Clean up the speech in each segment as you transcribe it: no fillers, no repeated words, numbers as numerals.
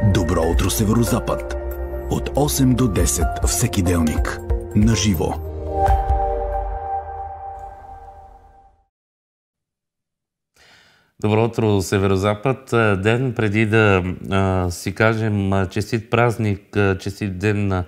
Добро утро, Северозапад. От 8 до 10 всеки делник. На живо. Добро утро, Северозапад. Ден преди да си кажем честит празник, честит ден на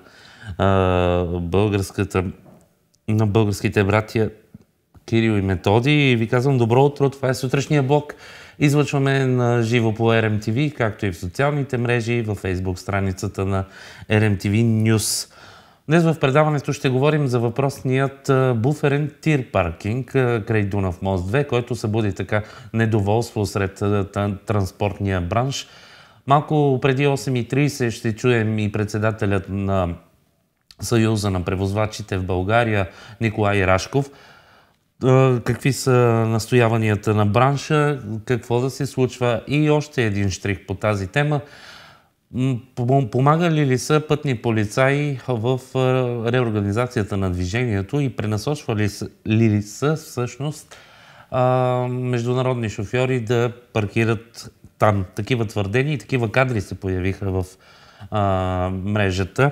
българските братия Кирил и Методий. И ви казвам добро утро, това е сутрешния блок. Излъчваме на живо по RMTV, както и в социалните мрежи, във Facebook страницата на RMTV News. Днес в предаването ще говорим за въпросният буферен тир паркинг край Дунав мост 2, който събуди така недоволство сред транспортния бранш. Малко преди 8:30 ще чуем и председателят на Съюза на превозвачите в България Николай Рашков. Какви са настояванията на бранша, какво да се случва и още един щрих по тази тема. Помагали ли са пътни полицаи в реорганизацията на движението и пренасочвали ли са всъщност международни шофьори да паркират там? Такива твърдения и такива кадри се появиха в мрежата.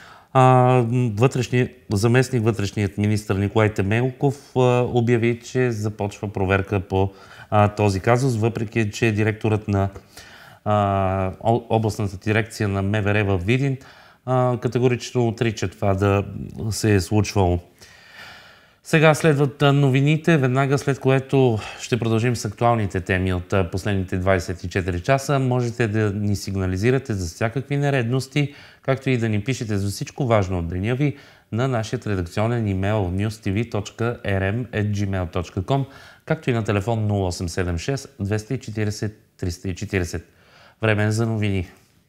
Заместник вътрешният министър Николай Темелков обяви, че започва проверка по този казус, въпреки че директорът на областната дирекция на МВР във Видин категорично отрича това да се е случвало. Сега следват новините, веднага след което ще продължим с актуалните теми от последните 24 часа. Можете да ни сигнализирате за всякакви нередности, както и да ни пишете за всичко важно от деня ви на нашия редакционен имейл newstv.rm@gmail.com, както и на телефон 0876 240 340. Време за новини.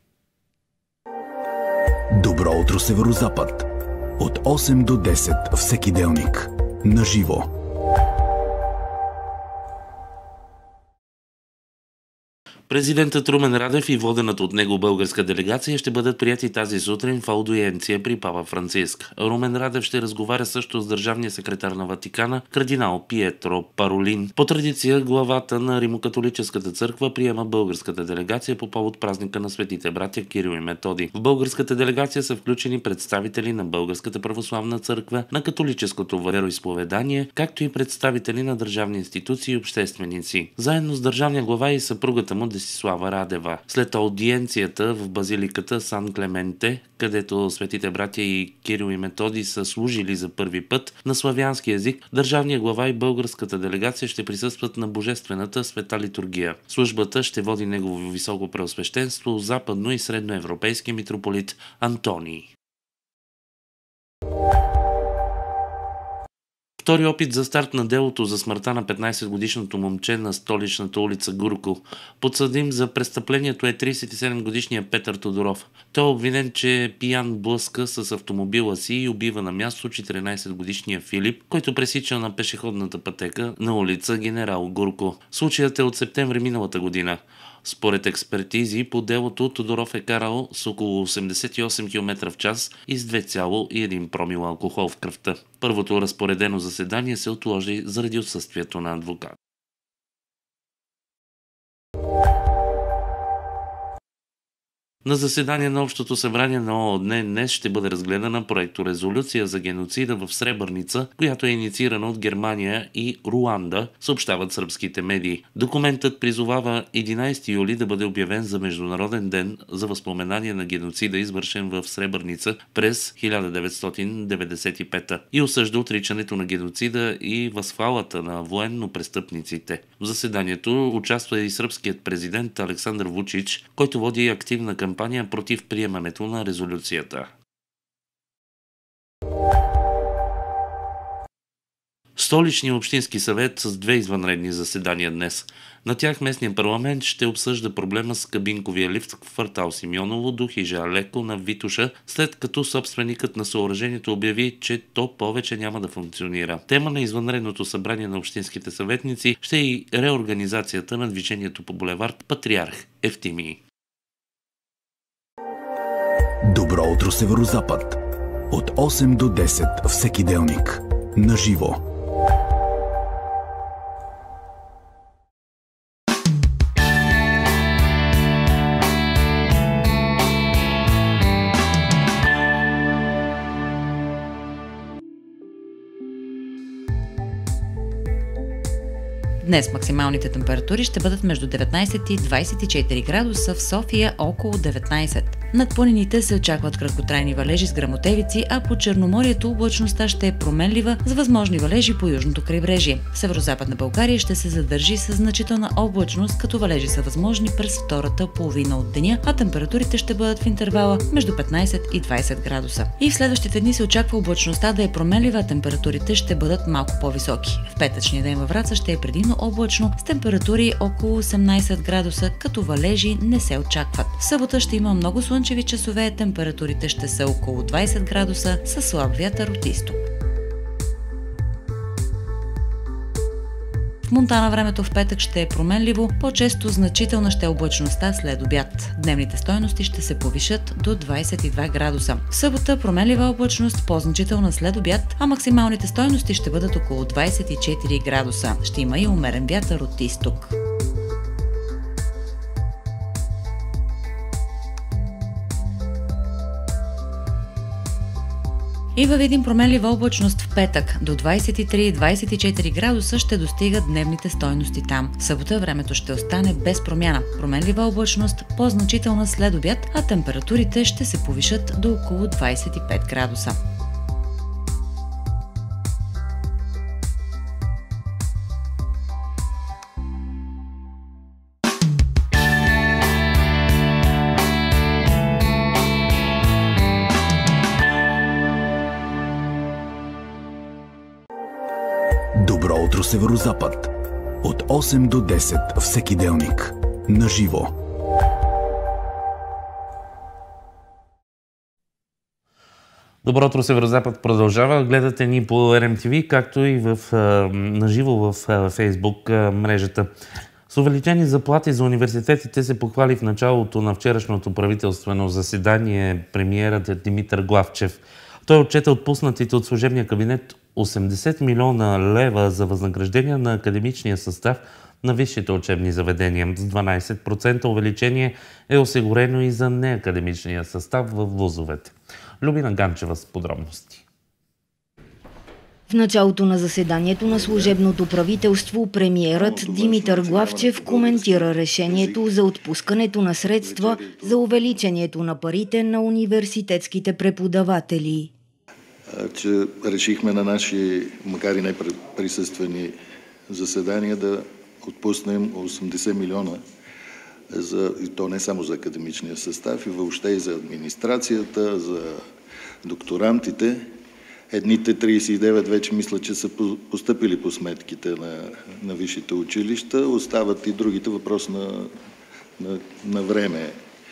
Добро утро, Северозапад. От 8 до 10 всеки делник. На живо. Президентът Румен Радев и водената от него българска делегация ще бъдат прияти тази сутрин в аудиенция при папа Франциск. Румен Радев ще разговаря също с държавния секретар на Ватикана, кардинал Пиетро Паролин. По традиция, главата на Римокатолическата църква приема българската делегация по повод празника на светите братя Кирил и Методий. В българската делегация са включени представители на Българската православна църква, на католическото вероизповедание, както и представители на държавни институции и общественици. Заедно с държавния глава и съпругата му Десислава Радева. След аудиенцията в базиликата Сан Клементе, където светите братя и Кирил и Методий са служили за първи път на славянски език, държавния глава и българската делегация ще присъстват на Божествената света литургия. Службата ще води негово високо преосвещенство западно и средноевропейски митрополит Антоний. Втори опит за старт на делото за смъртта на 15-годишното момче на столичната улица Гурко. Подсъдим за престъплението е 37-годишният Петър Тодоров. Той е обвинен, че пиян блъска с автомобила си и убива на място 14-годишния Филип, който пресича на пешеходната пътека на улица Генерал Гурко. Случаят е от септември миналата година. Според експертизи по делото Тодоров е карал с около 88 км в час и с 2,1 промила алкохол в кръвта. Първото разпоредено заседание се отложи заради отсъствието на адвокат. На заседание на Общото събрание на ООН днес ще бъде разгледана проекторезолюция за геноцида в Сребърница, която е инициирана от Германия и Руанда, съобщават сръбските медии. Документът призовава 11 юли да бъде обявен за Международен ден за възпоменание на геноцида, извършен в Сребърница през 1995 и осъжда отричането на геноцида и възхвалата на военно-престъпниците. В заседанието участва и сръбският президент Александър Вучич, който води активна кампания против приемането на резолюцията. Столичният общински съвет с 2 извънредни заседания днес. На тях местният парламент ще обсъжда проблема с кабинковия лифт в квартал Симеоново до хижа Леко на Витоша, след като собственикът на съоръжението обяви, че то повече няма да функционира. Тема на извънредното събрание на общинските съветници ще е и реорганизацията на движението по булевард Патриарх Евтимий. Добро утро, Северозапад. От 8 до 10 всеки делник. На живо. Днес максималните температури ще бъдат между 19 и 24 градуса, в София около 19. Над планините се очакват краткотрайни валежи с гръмотевици, а по Черноморието облачността ще е променлива с възможни валежи по южното крайбрежие. В северозападна България ще се задържи с значителна облачност, като валежи са възможни през втората половина от деня, а температурите ще бъдат в интервала между 15 и 20 градуса. И в следващите дни се очаква облачността да е променлива, а температурите ще бъдат малко по-високи. В петъчния ден във Враца ще е предимно облачно с температури около 18 градуса, като валежи не се очакват. В събота ще има много слънчеви часове, температурите ще са около 20 градуса със слаб вятър от изток. В Монтана времето в петък ще е променливо, по-често значителна ще е облачността след обяд. Дневните стойности ще се повишат до 22 градуса. В събота променлива облачност, по-значителна след обяд, а максималните стойности ще бъдат около 24 градуса. Ще има и умерен вятър от изток. И във Видин променлива облачност в петък. До 23-24 градуса ще достигат дневните стойности там. В събота времето ще остане без промяна. Променлива облачност, по-значителна след обяд, а температурите ще се повишат до около 25 градуса. Добро утро, Северозапад. От 8 до 10 всеки делник. Наживо. Добро утро, Северозапад продължава. Гледате ни по RMTV, както и наживо в Facebook мрежата. С увеличени заплати за университетите се похвали в началото на вчерашното правителствено заседание премиерът Димитър Главчев. Той отчете отпуснатите от служебния кабинет 80 милиона лева за възнаграждения на академичния състав на висшите учебни заведения. С 12% увеличение е осигурено и за неакадемичния състав в вузовете. Любина Ганчева с подробности. В началото на заседанието на служебното правителство премиерът Димитър Главчев коментира решението за отпускането на средства за увеличението на парите на университетските преподаватели. Че решихме на наши, макар и неприсъствени заседания, да отпуснем 80 милиона, и то не само за академичния състав, и въобще и за администрацията, за докторантите. Едните 39 вече мисля, че са постъпили по сметките на висшите училища, остават и другите, въпрос на време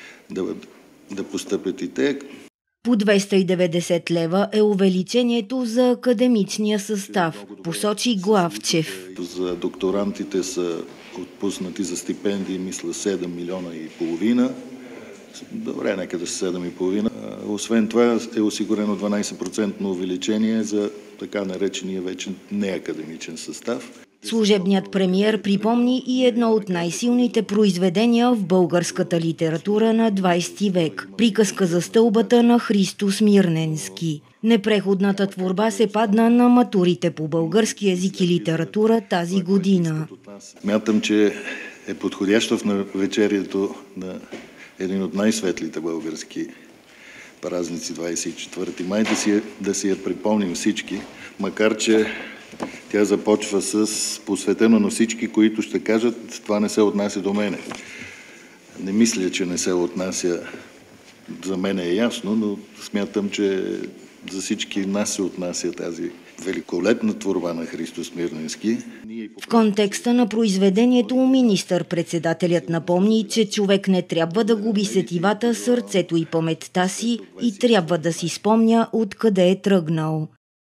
да постъпят и те. По 290 лева е увеличението за академичния състав, посочи Главчев. За докторантите са отпуснати за стипендии, мисля, 7 милиона и половина. Добре, нека да са 7,5. Освен това е осигурено 12% увеличение за така наречения вече неакадемичен състав. Служебният премиер припомни и едно от най-силните произведения в българската литература на 20 век – приказка за стълбата на Христо Смирненски. Непреходната творба се падна на матурите по български език и литература тази година. Мятам, че е подходящо в навечерието на един от най-светлите български празници, 24 май, да си я припомним всички, макар че тя започва с посветено на всички, които ще кажат, това не се отнася до мене. Не мисля, че не се отнася, за мен е ясно, но смятам, че за всички нас се отнася тази великолепна творба на Христо Смирненски. В контекста на произведението министър-председателят напомни, че човек не трябва да губи сетивата, сърцето и паметта си и трябва да си спомня откъде е тръгнал.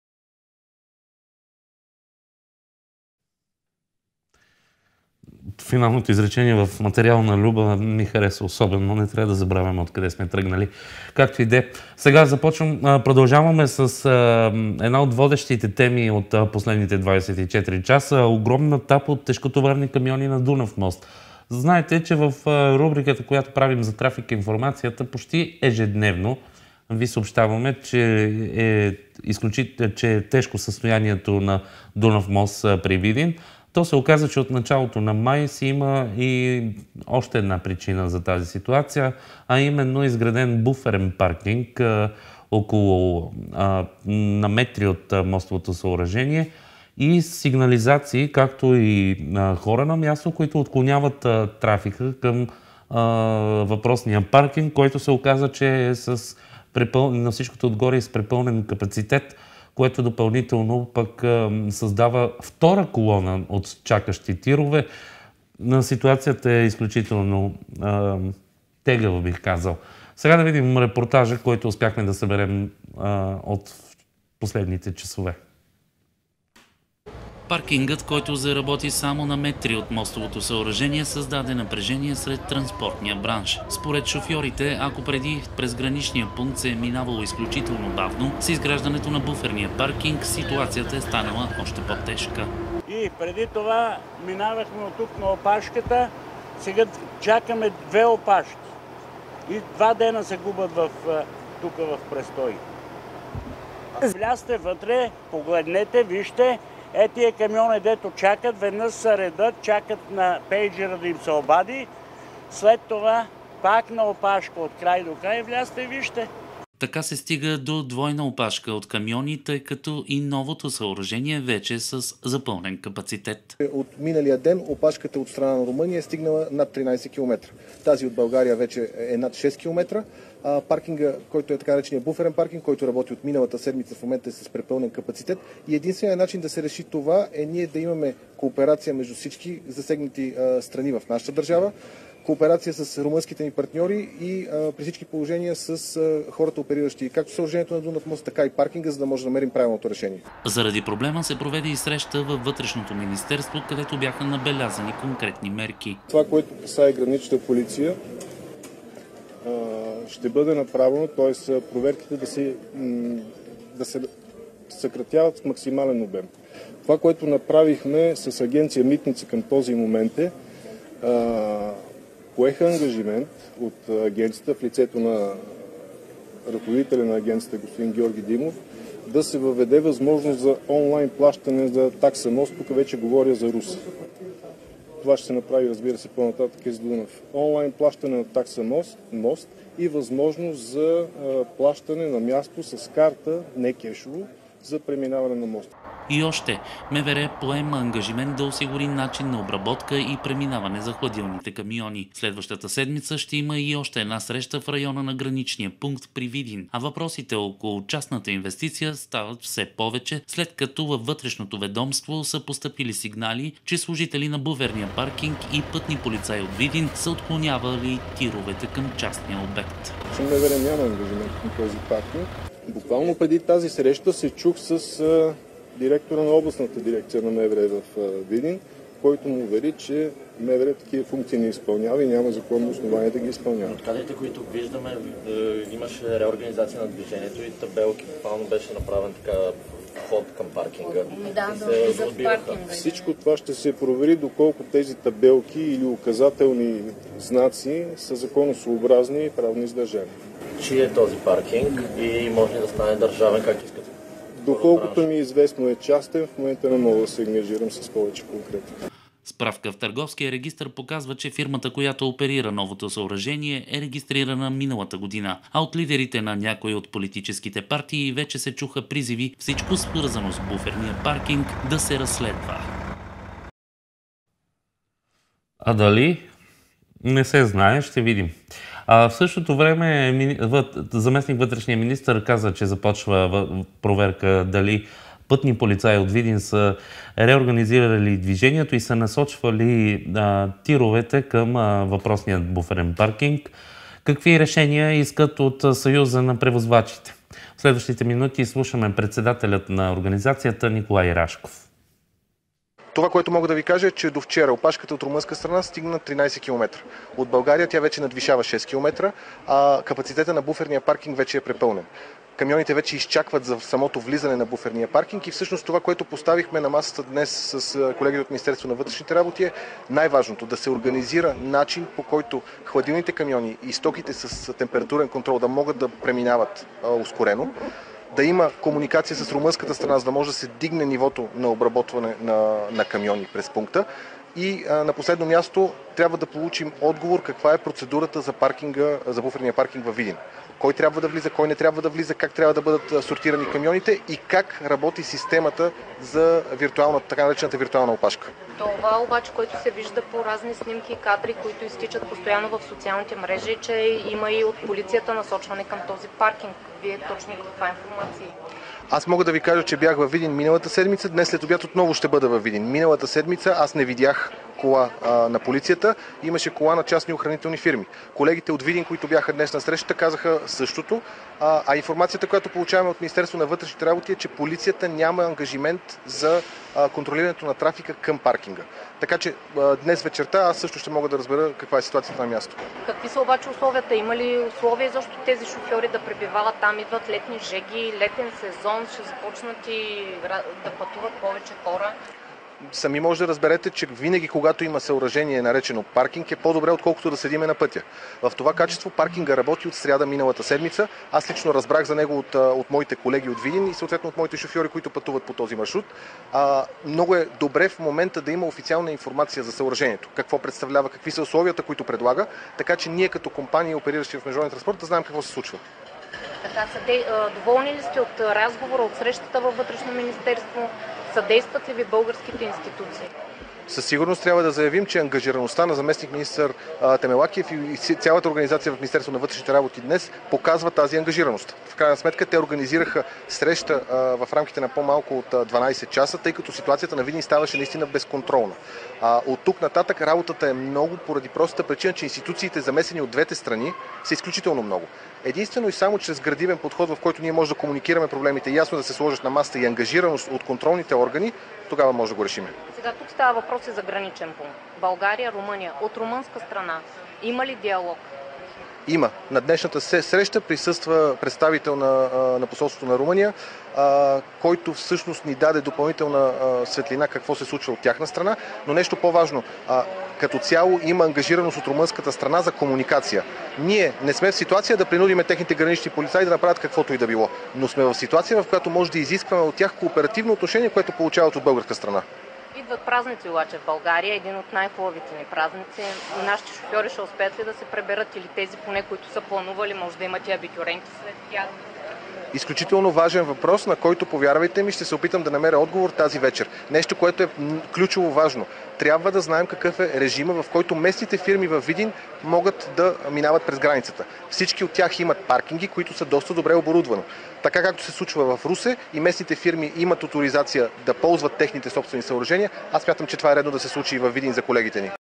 Финалното изречение в материал на Люба ми хареса особено. Не трябва да забравяме откъде сме тръгнали. Както и де. Сега продължаваме с една от водещите теми от последните 24 часа. Огромна тапа от тежкотоварни камиони на Дунав мост. Знаете, че в рубриката, която правим за трафик и информацията, почти ежедневно ви съобщаваме, че е тежко състоянието на Дунав мост при Видин. То се оказа, че от началото на май си има и още една причина за тази ситуация, а именно изграден буферен паркинг около на метри от мостовото съоръжение и сигнализации, както и хора на място, които отклоняват трафика към въпросния паркинг, който се оказа, че е на всичкото отгоре и с препълнен капацитет, което допълнително пък създава втора колона от чакащи тирове. Ситуацията е изключително тегава, бих казал. Сега да видим репортажа, който успяхме да съберем от последните часове. Паркингът, който заработи само на метри от мостовото съоръжение, създаде напрежение сред транспортния бранш. Според шофьорите, ако преди през граничния пункт се е минавало изключително бавно, с изграждането на буферния паркинг ситуацията е станала още по-тежка. И преди това минавахме от тук на опашката, сега чакаме 2 опашки. И 2 дена се губят тук в престой. Влязте вътре, погледнете, вижте. Тия камиони, дето чакат, веднъж се редат, чакат на пейджера да им се обади. След това пак на опашка от край до край, влязте и вижте. Така се стига до двойна опашка от камиони, тъй като и новото съоръжение вече е с запълнен капацитет. От миналия ден опашката от страна на Румъния е стигнала над 13 км. Тази от България вече е над 6 км. Паркинга, който е така наречения буферен паркинг, който работи от миналата седмица, в момента е с препълнен капацитет. И единственият начин да се реши това е ние да имаме кооперация между всички засегнати страни в нашата държава, кооперация с румънските ни партньори и при всички положения с хората, опериращи както съоръжението на Дунав мост, така и паркинга, за да може да намерим правилното решение. Заради проблема се проведе и среща във Вътрешното министерство, където бяха набелязани конкретни мерки. Това, което касае граничната полиция, ще бъде направено, т.е. проверките да се съкратяват в максимален обем. Това, което направихме с агенция Митници към този момент е поеха ангажимент от агенцията в лицето на ръководителя на агенцията господин Георги Димов да се въведе възможност за онлайн плащане за такса мост. Тук вече говоря за Русе. Това ще се направи, разбира се, по-нататък и с Дунав. Онлайн плащане на такса мост и възможност за плащане на място с карта, не кешово, за преминаване на моста. И още, МВР поема ангажимент да осигури начин на обработка и преминаване за хладилните камиони. Следващата седмица ще има и още една среща в района на граничния пункт при Видин, а въпросите около частната инвестиция стават все повече, след като във вътрешното ведомство са постъпили сигнали, че служители на буферния паркинг и пътни полицаи от Видин са отклонявали тировете към частния обект. МВР няма ангажимент към този паркинг. Буквално преди тази среща се чух с директора на областната дирекция на МВР в Видин, който му увери, че МВР такива функции не изпълнява и няма законно основание да ги изпълнява. От кадрите, които виждаме, имаше реорганизация на движението и табелки, буквално беше направен така вход към паркинга. Всичко това ще се провери доколко тези табелки или указателни знаци са законосъобразни и правно издържани. Чий е този паркинг и може ли да стане държавен, как искате? Доколкото ми известно е частен, в момента не мога да се ангажирам с повече конкретно. Справка в Търговския регистър показва, че фирмата, която оперира новото съоръжение, е регистрирана миналата година, а от лидерите на някои от политическите партии вече се чуха призиви всичко свързано с буферния паркинг да се разследва. А дали? Не се знае, ще видим. В същото време заместник вътрешния министър каза, че започва проверка дали пътни полицаи от Видин са реорганизирали движението и са насочвали тировете към въпросния буферен паркинг. Какви решения искат от Съюза на превозвачите? В следващите минути слушаме председателят на организацията Николай Рашков. Това, което мога да ви кажа е, че до вчера опашката от румънска страна стигна 13 км. От България тя вече надвишава 6 км, а капацитета на буферния паркинг вече е препълнен. Камионите вече изчакват за самото влизане на буферния паркинг и всъщност това, което поставихме на масата днес с колегите от Министерство на вътрешните работи е най-важното да се организира начин, по който хладилните камиони и стоките с температурен контрол да могат да преминават ускорено. да има комуникация с румънската страна, за да може да се дигне нивото на обработване на камиони през пункта. И на последно място трябва да получим отговор каква е процедурата за паркинга, за буферния паркинг във Видин. Кой трябва да влиза, кой не трябва да влиза, как трябва да бъдат сортирани камионите и как работи системата за така наречената виртуална опашка. Това обаче, което се вижда по разни снимки и кадри, които изтичат постоянно в социалните мрежи, че има и от полицията насочване към този паркинг. Вие точно каква информация? Аз мога да ви кажа, че бях във Видин миналата седмица, днес след обяд отново ще бъда във Видин. Миналата седмица аз не видях кола на полицията, имаше кола на частни охранителни фирми. Колегите от Видин, които бяха днес на срещата, казаха същото, а информацията, която получаваме от Министерство на вътрешните работи е, че полицията няма ангажимент за контролирането на трафика към паркинга. Така че днес вечерта аз също ще мога да разбера каква е ситуацията на място. Какви са обаче условията? Има ли условия защо тези шофьори да пребивават там? Идват летни жеги, летен сезон, ще започнат и да пътуват повече хора? Сами може да разберете, че винаги когато има съоръжение наречено паркинг е по-добре, отколкото да седиме на пътя. В това качество паркинга работи от сряда миналата седмица. Аз лично разбрах за него от моите колеги от Видин и съответно от моите шофьори, които пътуват по този маршрут. Много е добре в момента да има официална информация за съоръжението. Какво представлява, какви са условията, които предлага, така че ние като компания, опериращи в международен транспорт, да знаем какво се случва. Така, доволни ли сте от разговора, от срещата във Вътрешно министерство? Съдействат ли ви българските институции? Със сигурност трябва да заявим, че ангажираността на заместник-министър Темелакиев и цялата организация в Министерство на вътрешните работи днес показва тази ангажираност. В крайна сметка те организираха среща в рамките на по-малко от 12 часа, тъй като ситуацията на Видин ставаше наистина безконтролна. От тук нататък работата е много поради простата причина, че институциите, замесени от двете страни, са изключително много. Единствено и само чрез градивен подход, в който ние може да комуникираме проблемите и ясно да се сложат на масата и ангажираност от контролните органи, тогава може да го решим. Сега тук става въпрос и за граничен пункт. България, Румъния. От румънска страна има ли диалог? Има. На днешната среща присъства представител на посолството на Румъния, който всъщност ни даде допълнителна светлина какво се случва от тяхна страна, но нещо по-важно. Като цяло има ангажираност от румънската страна за комуникация. Ние не сме в ситуация да принудиме техните гранични полицаи да направят каквото и да било, но сме в ситуация, в която може да изискваме от тях кооперативно отношение, което получават от българска страна. Идват празници обаче в България, един от най-хубавите ни празници. Нашите шофьори ще успеят ли да се преберат или тези поне, които са планували, може да имат и абитюренти след тях? Изключително важен въпрос, на който, повярвайте ми, ще се опитам да намеря отговор тази вечер. Нещо, което е ключово важно. Трябва да знаем какъв е режима, в който местните фирми във Видин могат да минават през границата. Всички от тях имат паркинги, които са доста добре оборудвани. Така както се случва в Русе и местните фирми имат авторизация да ползват техните собствени съоръжения, аз смятам, че това е редно да се случи и във Видин за колегите ни.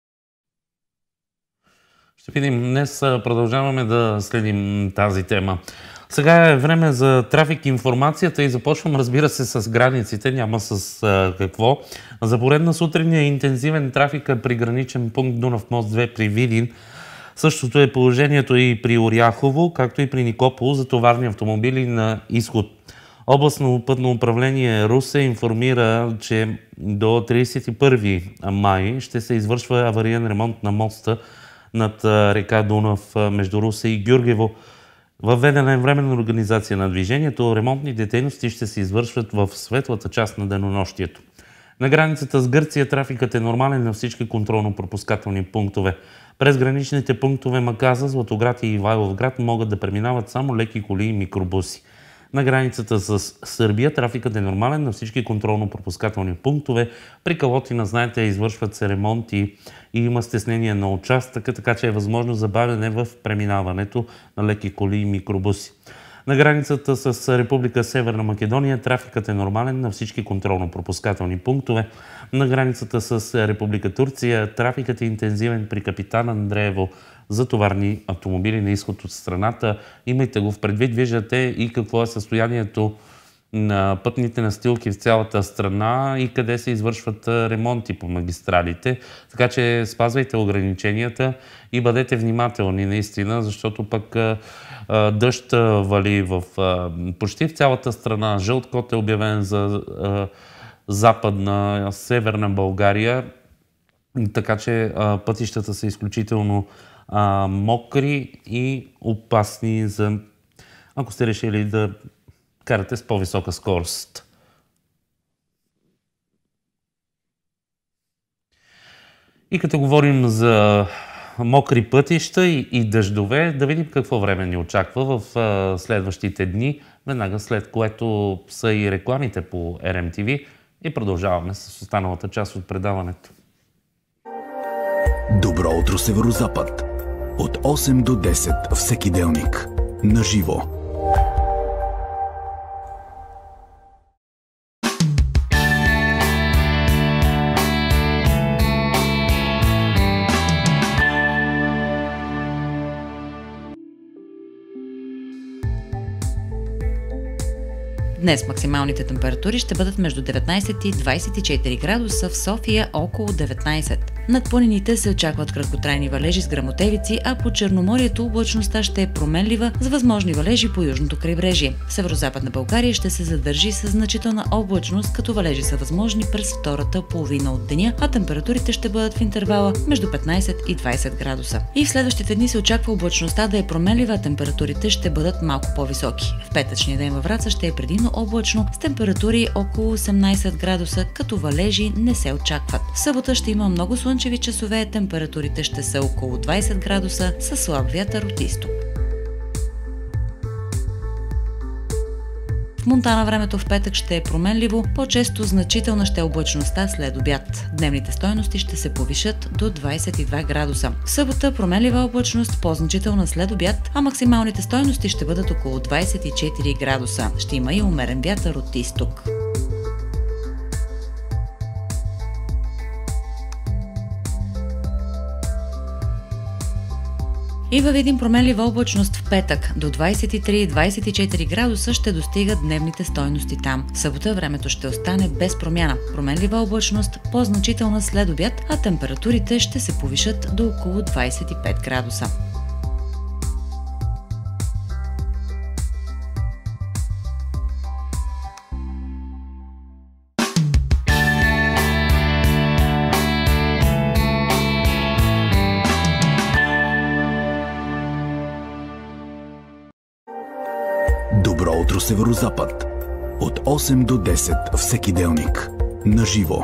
Ще видим. Днес продължаваме да следим тази тема. Сега е време за трафик информацията и започвам, разбира се, с границите, няма с какво. За поредна сутрин е интензивен трафик при граничен пункт Дунав мост 2 при Видин. Същото е положението и при Оряхово, както и при Никопол за товарни автомобили на изход. Областно пътно управление Русе информира, че до 31 май ще се извършва авариен ремонт на моста над река Дунав между Русе и Гюргево. Въведена е временна организация на движението. Ремонтните дейности ще се извършват в светлата част на денонощието. На границата с Гърция трафикът е нормален на всички контролно-пропускателни пунктове. През граничните пунктове Маказа, Златоград и Ивайловград могат да преминават само леки коли и микробуси. На границата с Сърбия трафикът е нормален на всички контролно-пропускателни пунктове. При Калотина, знаете, извършват се ремонти и има стеснение на участъка, така че е възможно забавяне в преминаването на леки коли и микробуси. На границата с Република Северна Македония трафикът е нормален на всички контролно-пропускателни пунктове. На границата с Република Турция трафикът е интензивен при Капитан Андреево за товарни автомобили на изход от страната. Имайте го в предвид, виждате и какво е състоянието на пътните настилки в цялата страна и къде се извършват ремонти по магистралите. Така че спазвайте ограниченията и бъдете внимателни наистина, защото пък дъжд вали в почти в цялата страна. Жълт код е обявен за западна, северна България, така че пътищата са изключително мокри и опасни за, ако сте решили да карате с по-висока скорост. И като говорим за мокри пътища и дъждове, да видим какво време ни очаква в следващите дни, веднага след което са и рекламите по RMTV и продължаваме с останалата част от предаването. Добро утро, Северозапад. От 8 до 10 всеки делник. Наживо. Днес максималните температури ще бъдат между 19 и 24 градуса, в София около 19. Над планините се очакват краткотрайни валежи с гръмотевици, а по Черноморието облачността ще е променлива с възможни валежи по южното крайбрежие. В северозападна България ще се задържи с значителна облачност, като валежи са възможни през втората половина от деня, а температурите ще бъдат в интервала между 15 и 20 градуса. И в следващите дни се очаква облачността да е променлива, а температурите ще бъдат малко по-високи. В петъчния ден във Враца ще е предимно облачно с температури около 18 градуса, като валежи не се очакват. В събота ще има много слънчеви часове, температурите ще са около 20 градуса със слаб вятър от изток. В Монтана времето в петък ще е променливо, по-често значителна ще е облачността след обяд. Дневните стойности ще се повишат до 22 градуса. В събота променлива облачност, по-значителна след обяд, а максималните стойности ще бъдат около 24 градуса. Ще има и умерен вятър от изток. И във Видин променлива облачност в петък. До 23-24 градуса ще достигат дневните стойности там. В събота времето ще остане без промяна. Променлива облачност, по-значителна след обяд, а температурите ще се повишат до около 25 градуса. Добро утро, Северозапад. От 8 до 10 всеки делник. Наживо.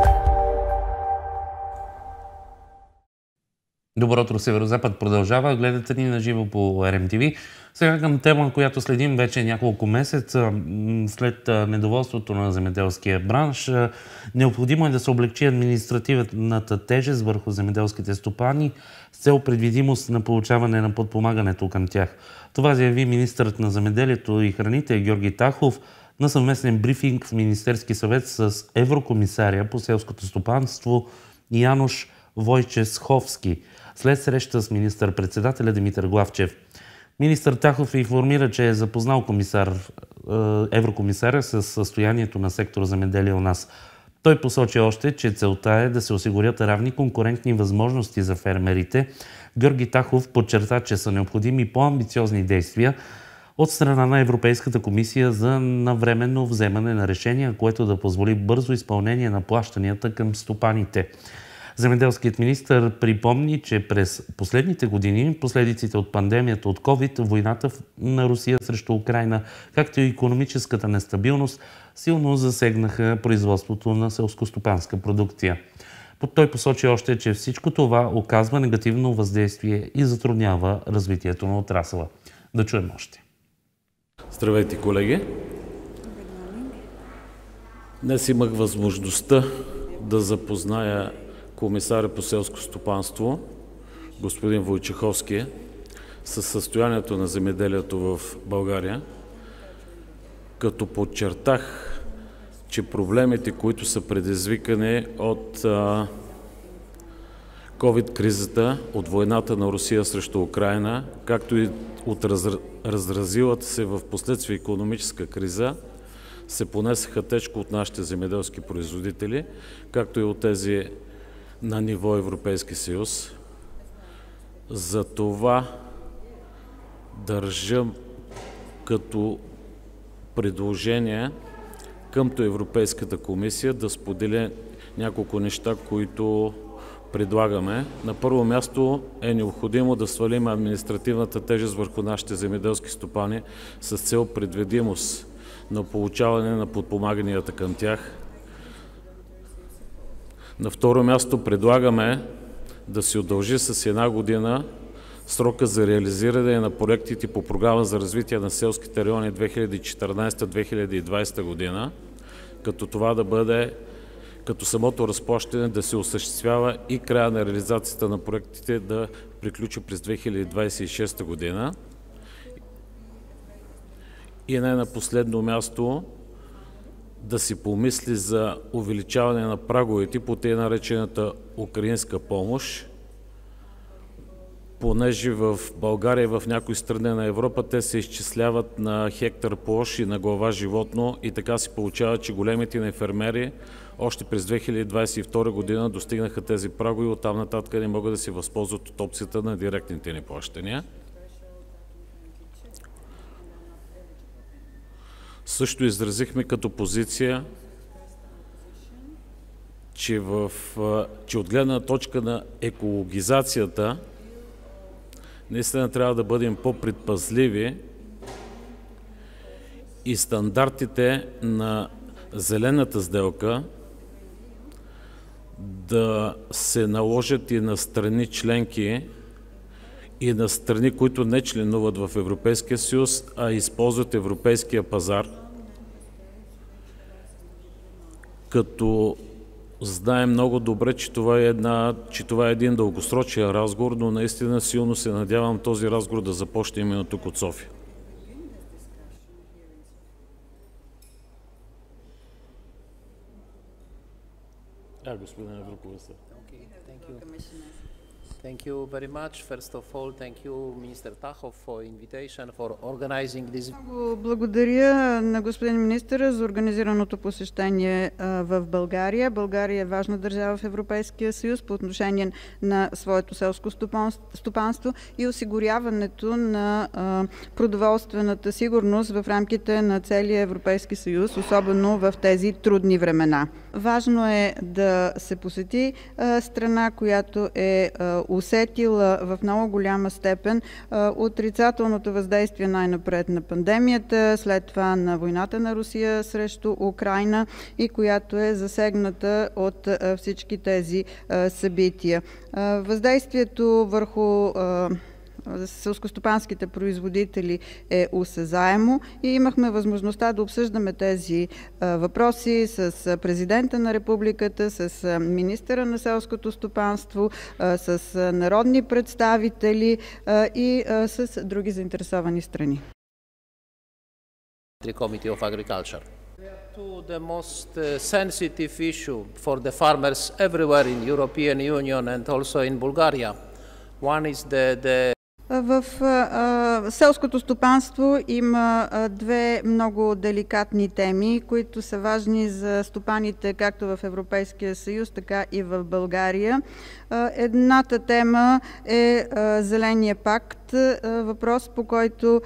Добро утро, Северозапад продължава. Гледате ни наживо по RMTV. Сега към тема, която следим вече няколко месеца след недоволството на земеделския бранш. Необходимо е да се облегчи административната тежест върху земеделските стопани с цел предвидимост на получаване на подпомагането към тях. Това заяви министърът на земеделието и храните Георги Тахов на съвместен брифинг в Министерски съвет с еврокомисаря по селското стопанство Януш Войчесховски след среща с министър-председателя Димитър Главчев. Министър Тахов информира, че е запознал еврокомисаря с състоянието на сектора земеделие у нас. Той посочи още, че целта е да се осигурят равни конкурентни възможности за фермерите. Георги Тахов подчерта, че са необходими по-амбициозни действия от страна на Европейската комисия за навременно вземане на решения, което да позволи бързо изпълнение на плащанията към стопаните. Земеделският министър припомни, че през последните години последиците от пандемията от COVID, войната на Русия срещу Украйна, както и икономическата нестабилност, силно засегнаха производството на селскостопанска продукция. Той посочи още, че всичко това оказва негативно въздействие и затруднява развитието на отрасъла. Да чуем още. Здравейте, колеги! Днес имах възможността да запозная комисаря по селско стопанство, господин Войчеховски, със състоянието на земеделието в България, като подчертах, че проблемите, които са предизвикани от COVID-кризата, от войната на Русия срещу Украйна, както и от разразилата се в последствие икономическа криза, се понесаха тежко от нашите земеделски производители, както и от тези на ниво Европейски съюз. За това държам като предложение къмто Европейската комисия да споделя няколко неща, които предлагаме. На първо място е необходимо да свалим административната тежест върху нашите земеделски стопани с цел предвидимост на получаване на подпомаганията към тях. На второ място предлагаме да се удължи с 1 година срока за реализиране на проектите по Програма за развитие на селските райони 2014-2020 година, като това да бъде, като самото разплащане да се осъществява и края на реализацията на проектите да приключи през 2026 година. И не на последно място да се помисли за увеличаване на праговете по тъй наречената украинска помощ, понеже в България и в някои страни на Европа те се изчисляват на хектар площ и на глава животно и така се получава, че големите фермери още през 2022 година достигнаха тези прагове и оттам нататък не могат да се възползват от опцията на директните ни плащания. Също изразихме като позиция, че от гледна точка на екологизацията наистина трябва да бъдем по-предпазливи и стандартите на зелената сделка да се наложат и на страни членки и на страни, които не членуват в Европейския съюз, а използват европейския пазар, като знаем много добре, че това е един дългосрочен разговор, но наистина силно се надявам този разговор да започне именно тук от София. Господин Европейски. Thank you very much. First of all, thank you, Minister Takhov, for invitation, for organizing this. Благодаря на господин министъра за организираното посещение в България. България е важна държава в Европейския съюз по отношение на своето селско стопанство и осигуряването на продоволствената сигурност в рамките на целия Европейски съюз, особено в тези трудни времена. Важно е да се посети страна, която е усетила в много голяма степен отрицателното въздействие най-напред на пандемията, след това на войната на Русия срещу Украйна и която е засегната от всички тези събития. Въздействието върху селскостопанските производители е осезаемо и имахме възможността да обсъждаме тези въпроси с президента на републиката, с министъра на селското стопанство, с народни представители и с други заинтересовани страни. Committee of Agriculture. To the most sensitive issue for the farmers everywhere in European Union and also in Bulgaria. One is the В селското стопанство има две много деликатни теми, които са важни за стопаните както в Европейския съюз, така и в България. Едната тема е Зеления пакт, въпрос по който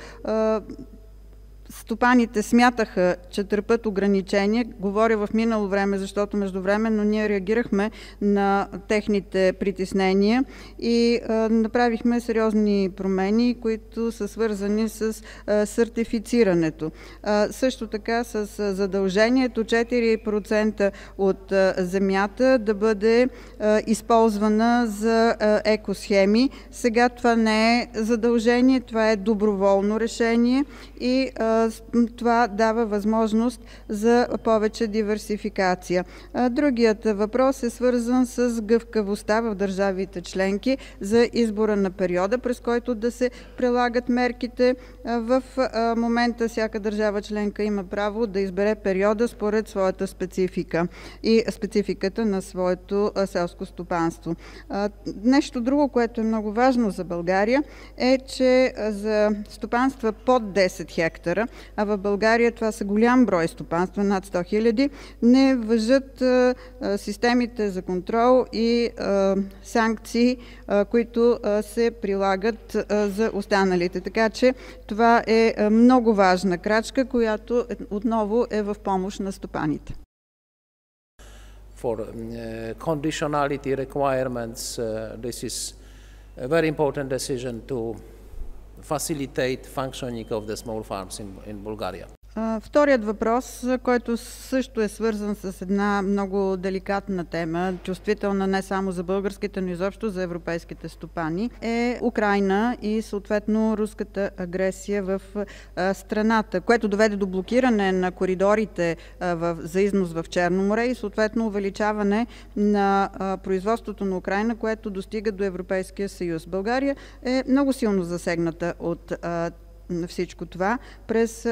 стопаните смятаха, че търпят ограничения. Говоря в минало време, защото междувременно ние реагирахме на техните притеснения и направихме сериозни промени, които са свързани с сертифицирането. Също така с задължението 4% от земята да бъде използвана за екосхеми. Сега това не е задължение, това е доброволно решение и това дава възможност за повече диверсификация. Другият въпрос е свързан с гъвкавостта в държавите членки за избора на периода, през който да се прилагат мерките. В момента всяка държава членка има право да избере периода според своята специфика и спецификата на своето селско стопанство. Нещо друго, което е много важно за България, е, че за стопанства под 10 хектара, а в България това са голям брой стопанства, над 100 000, не важат системите за контрол и санкции, които се прилагат за останалите. Така че това е много важна крачка, която отново е в помощ на стопаните. For conditionality requirements, this is a very important decision to facilitate functioning of the small farms in Bulgaria. Вторият въпрос, който също е свързан с една много деликатна тема, чувствителна не само за българските, но изобщо за европейските стопани, е Украйна и съответно руската агресия в страната, което доведе до блокиране на коридорите за износ в Черно море и съответно увеличаване на производството на Украйна, което достига до Европейския съюз. България е много силно засегната от на всичко това. През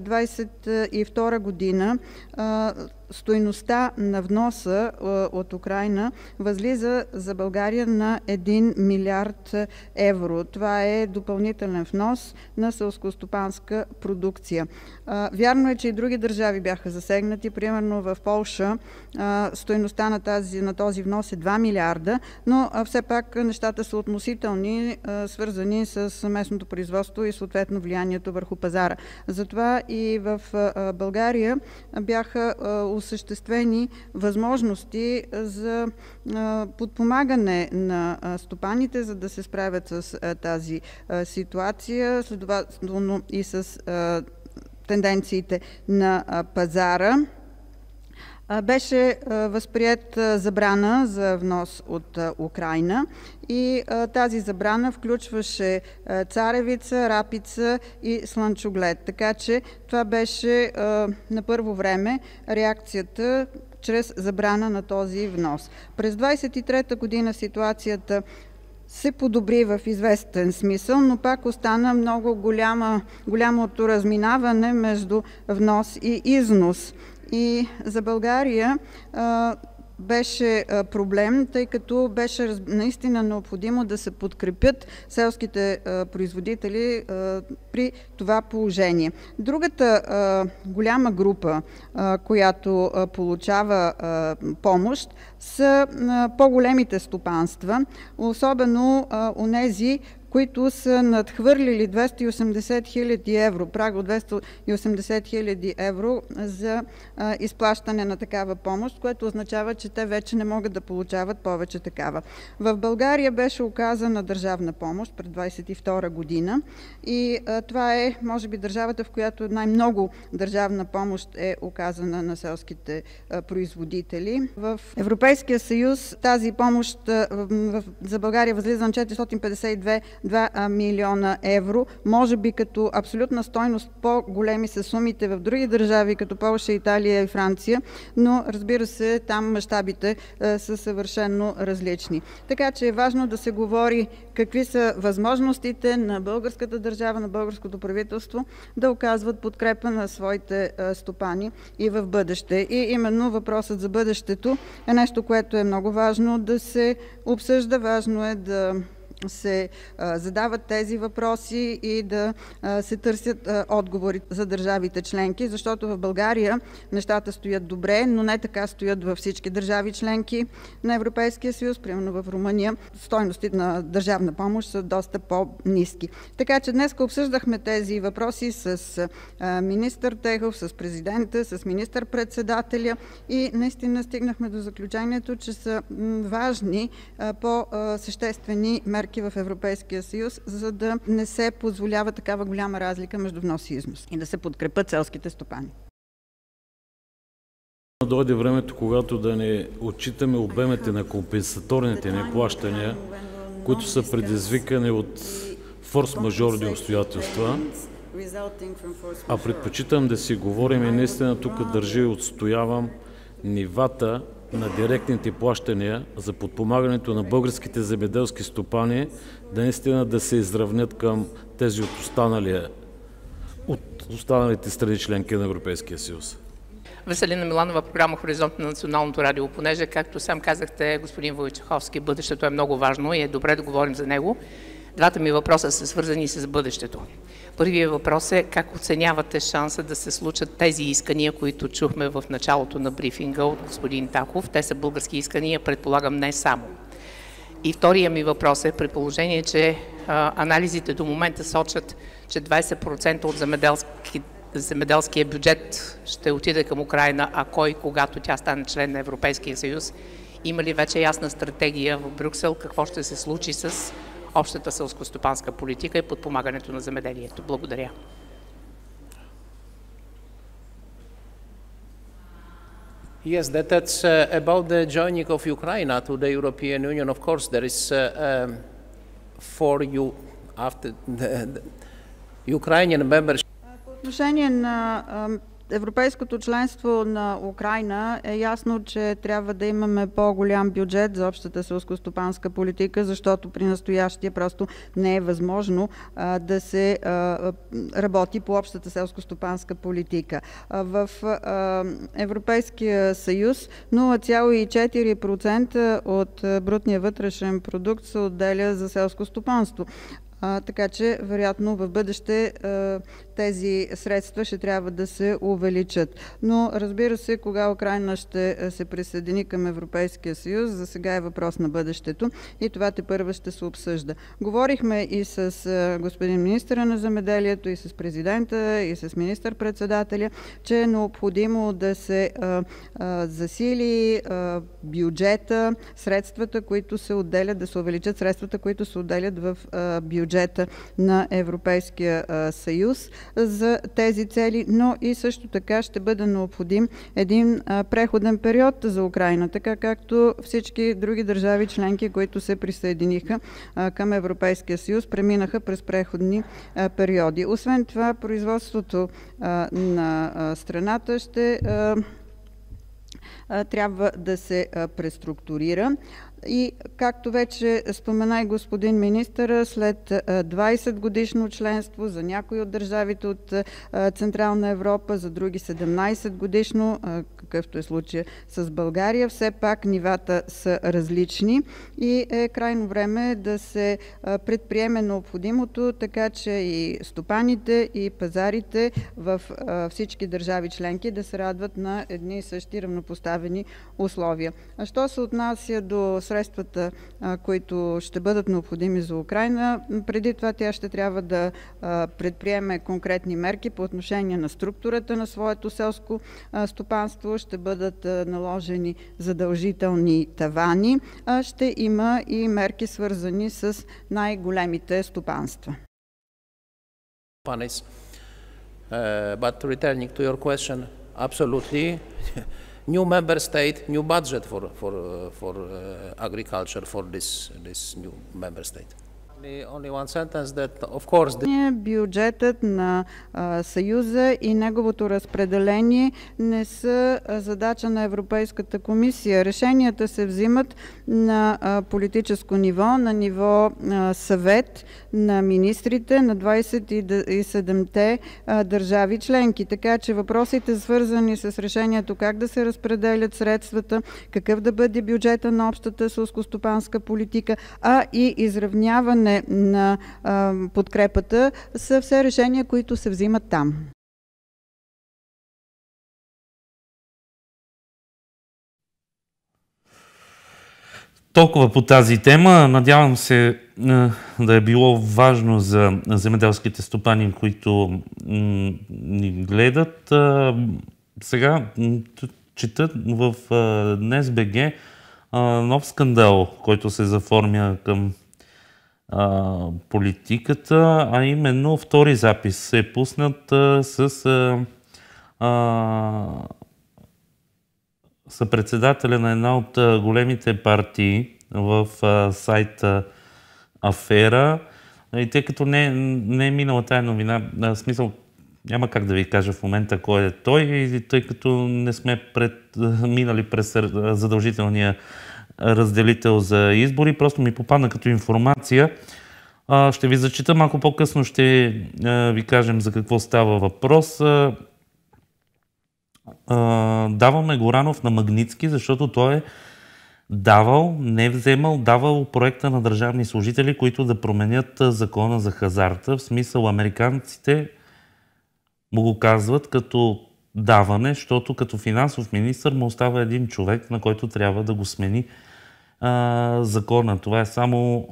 2022 година стойността на вноса от Украйна възлиза за България на 1 милиард евро. Това е допълнителен внос на селскостопанска продукция. Вярно е, че и други държави бяха засегнати. Примерно в Полша стойността на този внос е 2 милиарда, но все пак нещата са относителни, свързани с местното производство и съответно влиянието върху пазара. Затова и в България бяха осъществени възможности за подпомагане на стопаните, за да се справят с тази ситуация, следователно и с тенденциите на пазара. Беше възприет забрана за внос от Украйна и тази забрана включваше царевица, рапица и слънчоглед. Така че това беше на първо време реакцията чрез забрана на този внос. През 2023 година ситуацията се подобри в известен смисъл, но пак остана много голямото разминаване между внос и износ. И за България беше проблем, тъй като беше наистина необходимо да се подкрепят селските производители при това положение. Другата голяма група, която получава помощ, са по-големите стопанства, особено онези, които са надхвърлили 280 хиляди евро, праг от 280 хиляди евро за изплащане на такава помощ, което означава, че те вече не могат да получават повече такава. В България беше оказана държавна помощ през 2022 година и това е, може би, държавата, в която най-много държавна помощ е оказана на селските производители. В Европейския съюз тази помощ за България възлиза на 452 милиона евро. Може би като абсолютна стойност по-големи са сумите в други държави, като Полша, Италия и Франция, но разбира се, там мащабите са съвършено различни. Така че е важно да се говори какви са възможностите на българската държава, на българското правителство да оказват подкрепа на своите стопани и в бъдеще. И именно въпросът за бъдещето е нещо, което е много важно да се обсъжда, важно е да се задават тези въпроси и да се търсят отговори за държавите членки, защото в България нещата стоят добре, но не така стоят във всички държави членки на Европейския съюз. Примерно в Румъния стойностите на държавна помощ са доста по-ниски. Така че днес обсъждахме тези въпроси с министър Техов, с президента, с министър-председателя и наистина стигнахме до заключението, че са важни по-съществени мерки в Европейския съюз, за да не се позволява такава голяма разлика между внос и износ и да се подкрепят селските стопани. Дойде времето, когато да не отчитаме обемите на компенсаторните неплащания, които са предизвикани от форс-мажорни обстоятелства, а предпочитам да си говорим и наистина тук държа и отстоявам нивата на директните плащания за подпомагането на българските земеделски стопани да наистина да се изравнят към тези от останалите страни членки на Европейския съюз. Веселина Миланова, програма Хоризонт на Националното радио, понеже, както сам казахте, господин Войчеховски, бъдещето е много важно и е добре да говорим за него. Двата ми въпроса са свързани с бъдещето. Първият въпрос е как оценявате шанса да се случат тези искания, които чухме в началото на брифинга от господин Тахов. Те са български искания, предполагам не само. И втория ми въпрос е, при положение, че анализите до момента сочат, че 20% от земеделския бюджет ще отиде към Украйна, а кой, когато тя стане член на Европейския съюз, има ли вече ясна стратегия в Брюксел, какво ще се случи с общата селскостопанска политика и подпомагането на земеделието? Благодаря. Yes, that's about the joining of Ukraine to the European Union. Of course, there is for you after the Ukrainian membership. По отношение на европейското членство на Украйна е ясно, че трябва да имаме по-голям бюджет за общата селскостопанска политика, защото при настоящия просто не е възможно да се работи по общата селскостопанска политика. В Европейския съюз 0,4% от брутния вътрешен продукт се отделя за селско стопанство. Така че, вероятно, в бъдеще тези средства ще трябва да се увеличат. Но, разбира се, кога Украйна ще се присъедини към Европейския съюз, за сега е въпрос на бъдещето и това тепърва ще се обсъжда. Говорихме и с господин министъра на земеделието, и с президента, и с министър-председателя, че е необходимо да се засили бюджета, средствата, които се отделят, да се увеличат средствата, които се отделят в бюджета на Европейския съюз за тези цели, но и също така ще бъде необходим един преходен период за Украйна, така както всички други държави членки, които се присъединиха към Европейския съюз, преминаха през преходни периоди. Освен това, производството на страната ще трябва да се преструктурира. И както вече спомена и господин министър, след 20 годишно членство за някои от държавите от Централна Европа, за други 17 годишно, какъвто е случая с България, все пак нивата са различни и е крайно време да се предприеме необходимото, така че и стопаните, и пазарите в всички държави членки да се радват на едни и същи равнопоставени условия. А що се отнася до средствата, които ще бъдат необходими за Украйна, преди това тя ще трябва да предприеме конкретни мерки по отношение на структурата на своето селско стопанство, ще бъдат наложени задължителни тавани, ще има и мерки свързани с най-големите стопанства. But returning to your question, absolutely. New member state, new budget for agriculture for this new member state. Only one sentence that, of course, бюджетът на Съюза и неговото разпределение не са задача на Европейската комисия. Решенията се взимат на политическо ниво, на ниво съвет на министрите на 27-те държави членки. Така че въпросите, свързани с решението как да се разпределят средствата, какъв да бъде бюджета на общата селскостопанска политика, а и изравняване на подкрепата, са все решения, които се взимат там. Толкова по тази тема. Надявам се да е било важно за земеделските стопани, които ни гледат. Сега чета в Днес.бг нов скандал, който се заформя към политиката, а именно втори запис е пуснат с съпредседателя на една от големите партии в сайта Афера. И тъй като не е минала тая новина, в смисъл няма как да ви кажа в момента кой е той, и тъй като не сме минали през задължителния разделител за избори, просто ми попадна като информация. Ще ви зачита малко по-късно, ще ви кажем за какво става въпрос. Даваме Горанов на Магнитски, защото той е давал, не вземал, давал проекта на държавни служители, които да променят закона за хазарта. В смисъл, американците му го казват като даване, защото като финансов министър му остава един човек, на който трябва да го смени закона. Това е само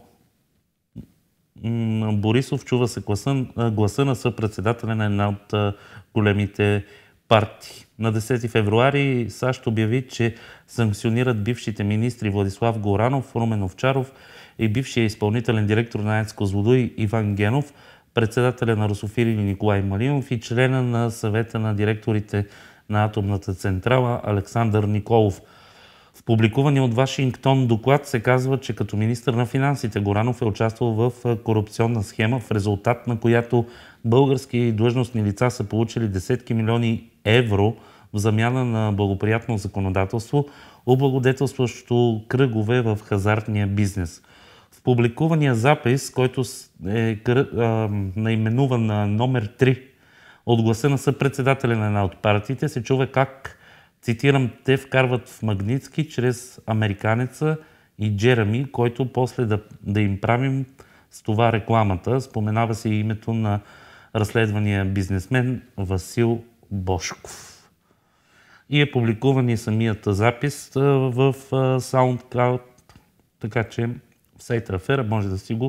Борисов, чува се гласа на съпредседателя на една от големите партии. На 10 февруари САЩ обяви, че санкционират бившите министри Владислав Горанов, Румен Овчаров и бившия изпълнителен директор на АЕЦ Козлодуй Иван Генов, председателя на Русофили Николай Малинов и члена на съвета на директорите на атомната централа Александър Николов. В публикувания от Вашингтон доклад се казва, че като министър на финансите Горанов е участвал в корупционна схема, в резултат на която български длъжностни лица са получили десетки милиони евро в замяна на благоприятно законодателство, облагодетелстващо кръгове в хазартния бизнес. В публикувания запис, който е наименуван на номер 3 от гласа на съпредседателя на една от партиите, се чува как, цитирам, те вкарват в Магнитски чрез американеца и Джереми, който после да им правим с това рекламата. Споменава се и името на разследвания бизнесмен Васил Бошков. И е публикуван и самият запис в SoundCloud, така че в сайта Афера може да си го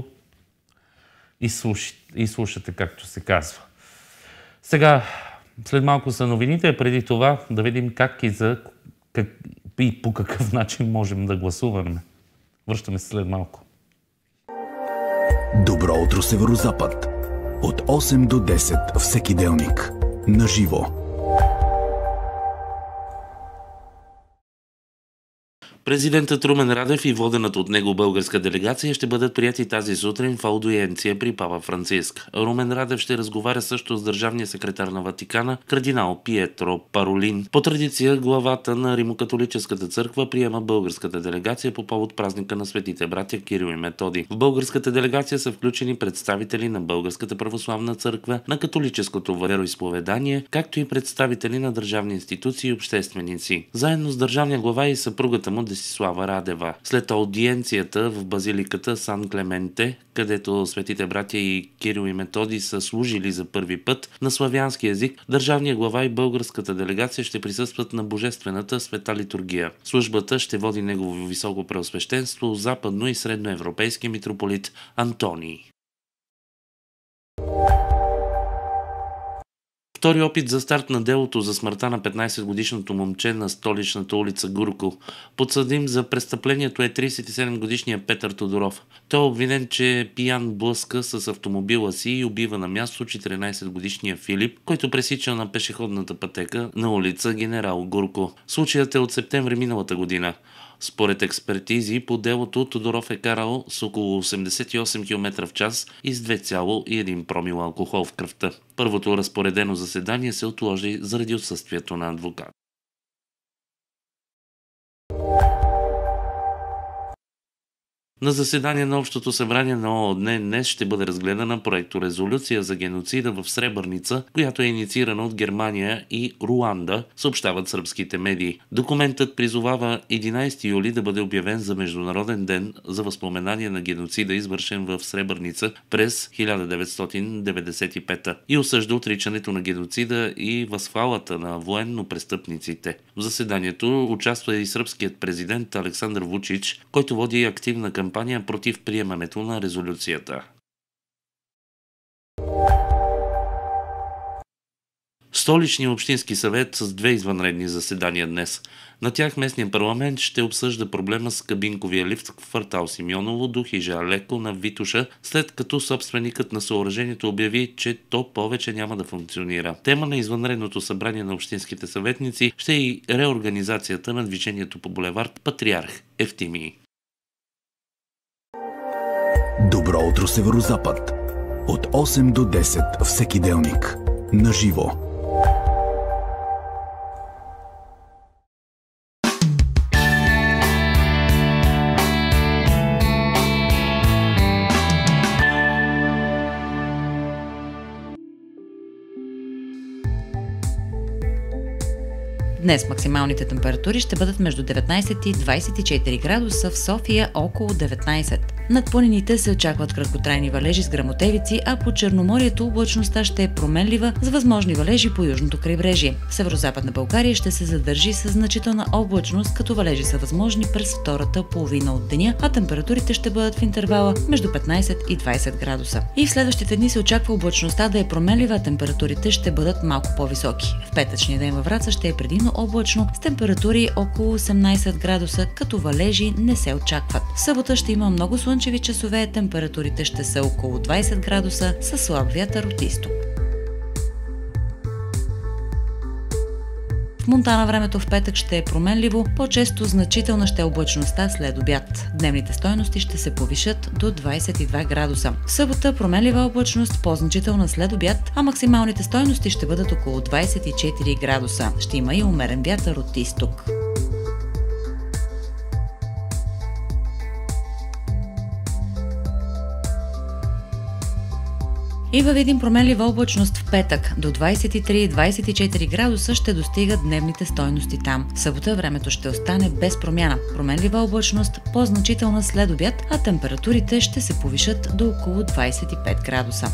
изслушате, както се казва. Сега, след малко са новините, а преди това да видим как и по какъв начин можем да гласуваме. Връщаме се след малко. Добро утро, Северозапад. От 8 до 10 всеки делник. Наживо. Президентът Румен Радев и водената от него българска делегация ще бъдат прияти тази сутрин в аудиенция при папа Франциск. Румен Радев ще разговаря също с държавния секретар на Ватикана, кардинал Пиетро Паролин. По традиция, главата на Римокатолическата църква приема българската делегация по повод празника на светите братя Кирил и Методий. В българската делегация са включени представители на Българската православна църква, на католическото вероизповедание, както и представители на държавни институции и общественици. Заедно с държавния глава и съпругата му Десислава Радева. След аудиенцията в базиликата Сан Клементе, където светите братя и Кирил и Методий са служили за първи път на славянски език, държавния глава и българската делегация ще присъстват на Божествената света литургия. Службата ще води негово високо преосвещенство западно и средноевропейски митрополит Антоний. Втори опит за старт на делото за смъртта на 15-годишното момче на столичната улица Гурко. Подсъдим за престъплението е 37-годишният Петър Тодоров. Той е обвинен, че пиян блъска с автомобила си и убива на място 14-годишния Филип, който пресича на пешеходната пътека на улица Генерал Гурко. Случаят е от септември миналата година. Според експертизи по делото Тодоров е карал с около 88 км в час и с 2,1 промил алкохол в кръвта. Първото разпоредено заседание се отложи заради отсъствието на адвокат. На заседание на Общото събрание на ООН днес ще бъде разгледана проекторезолюция за геноцида в Сребърница, която е инициирана от Германия и Руанда, съобщават сръбските медии. Документът призовава 11 юли да бъде обявен за Международен ден за възпоменание на геноцида, извършен в Сребърница през 1995 и осъжда отричането на геноцида и възхвалата на военно-престъпниците. В заседанието участва и сръбският президент Александър Вучич, който води активна кампания против приемането на резолюцията. Столичният общински съвет с 2 извънредни заседания днес. На тях местният парламент ще обсъжда проблема с кабинковия лифт в квартал Симеоново до хижа Алеко на Витоша, след като собственикът на съоръжението обяви, че то повече няма да функционира. Тема на извънредното събрание на общинските съветници ще е и реорганизацията на движението по булевард Патриарх Евтимий. Добро утро, Северозапад. От 8 до 10 всеки делник. Наживо. Днес максималните температури ще бъдат между 19 и 24 градуса, в София около 19. Над планините се очакват краткотрайни валежи с гръмотевици, а по Черноморието облачността ще е променлива с възможни валежи по южното крайбрежие. В северозападна България ще се задържи с значителна облачност, като валежи са възможни през втората половина от деня, а температурите ще бъдат в интервала между 15 и 20 градуса. И в следващите дни се очаква облачността да е променлива, а температурите ще бъдат малко по-високи. В петъчния ден във Враца ще е предимно облачно с температури около 18 градуса, като валежи не се очакват. В събота ще има много слънчеви часове, температурите ще са около 20 градуса със слаб вятър от изток. В Монтана времето в петък ще е променливо, по-често значителна ще е облачността след обяд. Дневните стойности ще се повишат до 22 градуса. В събота променлива облачност, по-значителна след обяд, а максималните стойности ще бъдат около 24 градуса. Ще има и умерен вятър от изток. И във Видин променлива облачност в петък. До 23-24 градуса ще достигат дневните стойности там. В събота времето ще остане без промяна. Променлива облачност, по-значителна след обяд, а температурите ще се повишат до около 25 градуса.